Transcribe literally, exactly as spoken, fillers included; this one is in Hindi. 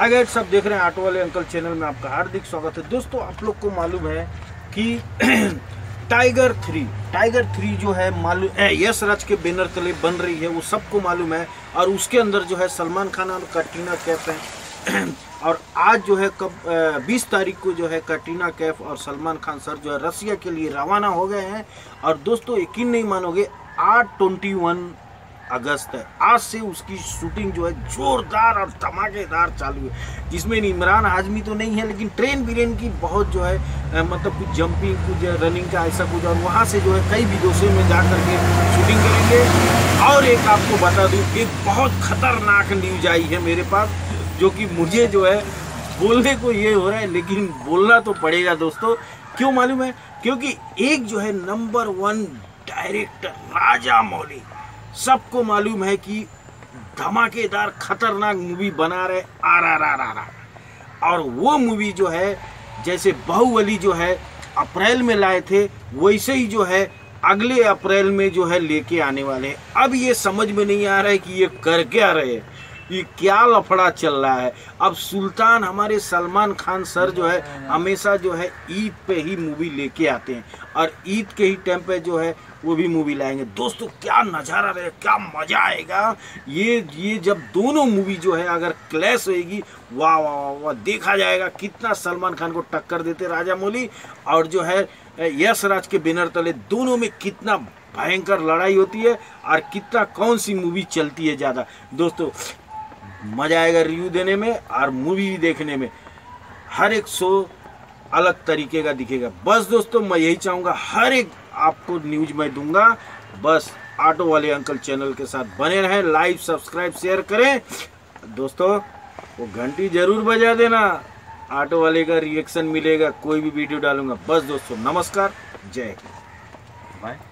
हाय गाइस, सब देख रहे हैं ऑटो वाले अंकल चैनल में आपका हार्दिक स्वागत है। दोस्तों, आप लोग को मालूम है कि टाइगर थ्री टाइगर थ्री जो है मालूम यश राज के बैनर तले बन रही है, वो सबको मालूम है। और उसके अंदर जो है सलमान खान और कैटरीना कैफ है। और आज जो है कब बीस तारीख को जो है कैटरीना कैफ और सलमान खान सर जो है रसिया के लिए रवाना हो गए हैं। और दोस्तों, यकीन नहीं मानोगे, आठ ट्वेंटी वन अगस्त है। आज से उसकी शूटिंग जो है जोरदार और धमाकेदार चालू है, जिसमें इमरान हाशमी तो नहीं है, लेकिन ट्रेन बिरेन की बहुत जो है आ, मतलब कुछ जंपिंग, कुछ रनिंग का ऐसा कुछ, और वहाँ से जो है कई विदेशों में जा करके शूटिंग करेंगे। और एक आपको बता दूं, एक बहुत खतरनाक न्यूज आई है मेरे पास, जो कि मुझे जो है बोलने को ये हो रहा है, लेकिन बोलना तो पड़ेगा दोस्तों। क्यों मालूम है? क्योंकि एक जो है number one director Rajamouli, सबको मालूम है कि धमाकेदार खतरनाक मूवी बना रहे R R R R R. और वो मूवी जो है जैसे बाहुबली जो है अप्रैल में लाए थे, वैसे ही जो है अगले अप्रैल में जो है लेके आने वाले हैं। अब ये समझ में नहीं आ रहा है कि ये कर क्या रहे हैं, ये क्या लफड़ा चल रहा है। अब सुल्तान हमारे सलमान खान सर जो है हमेशा जो है ईद पे ही मूवी लेके आते हैं, और ईद के ही टाइम पे जो है वो भी मूवी लाएंगे। दोस्तों, क्या नज़ारा रहे, क्या मज़ा आएगा। ये ये जब दोनों मूवी जो है अगर क्लैश होएगी, वाह वाह वाह वाह, देखा जाएगा कितना सलमान खान को टक्कर देते राजा मौली, और जो है यश राज के बैनर तले दोनों में कितना भयंकर लड़ाई होती है, और कितना कौन सी मूवी चलती है ज़्यादा। दोस्तों, मज़ा आएगा रिव्यू देने में और मूवी देखने में। हर एक शो अलग तरीके का दिखेगा। बस दोस्तों, मैं यही चाहूँगा, हर एक आपको न्यूज मैं दूंगा। बस ऑटो वाले अंकल चैनल के साथ बने रहें, लाइक सब्सक्राइब शेयर करें। दोस्तों, वो घंटी जरूर बजा देना, ऑटो वाले का रिएक्शन मिलेगा कोई भी वीडियो डालूंगा। बस दोस्तों, नमस्कार, जय हिंद, बाय।